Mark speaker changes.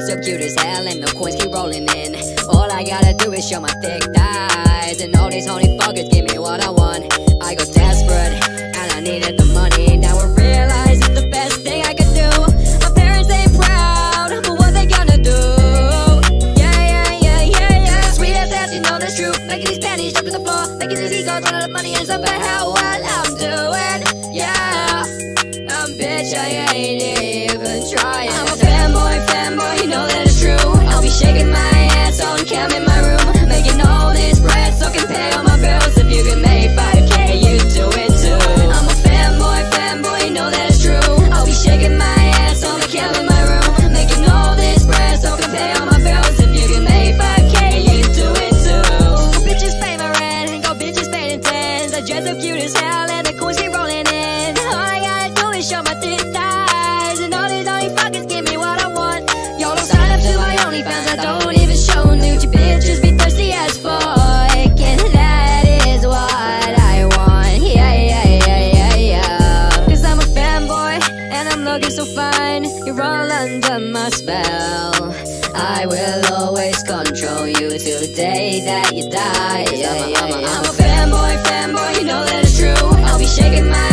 Speaker 1: so cute as hell, and the coins keep rolling in. All I gotta do is show my thick thighs, and all these horny fuckers give me what I want. I go desperate, and I needed the money. Now I realize it's the best thing I could do. My parents ain't proud, but what they gonna do? Yeah. Sweet as ass, you know that's true. Making these panties jump to the floor, making these egos run out of money, and stuff at how well I'm doing. Yeah, bitch, I ain't even trying. I'm a fanboy, you know that it's true. I'll be shaking my ass on cam in my room, making all this bread so I can pay all my bills. If you can make 5K, you do it too. I'm a fanboy, you know that it's true. I'll be shaking my ass on the cam in my room, making all this bread so I can pay all my bills. If you can make 5K, you do it too. Go bitches pay my rent, and go bitches pay the tens. I dress so cute as hell, and the coins keep rolling in. All I gotta do is show my thick thighs, and all these only fuckers give me what I want. Y'all don't sign up to my OnlyFans, I don't even show nude. You bitches be thirsty as fuck, and that is what I want. Yeah. Cause I'm a fanboy, and I'm looking so fine. You're all under my spell. I will always control you till the day that you die. I'm a fanboy, you know that it's true. I'll be shaking my